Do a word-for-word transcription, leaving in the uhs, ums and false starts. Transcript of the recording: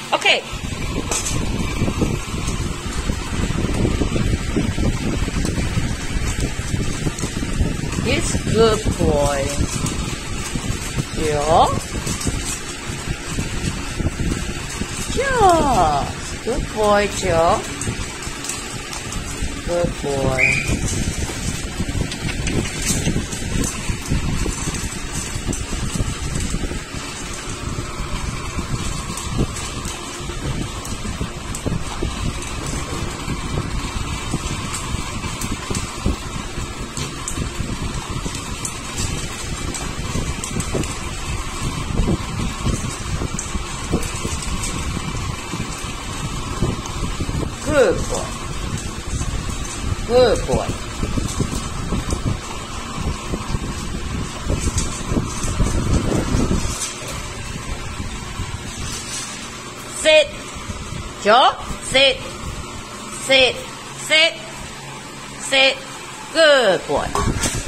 Okay. It's good boy. Joe. Joe. Good boy, Joe. Good boy. Good boy. Good boy. Sit. Joe. Sit. Sit. Sit. Sit. Good boy.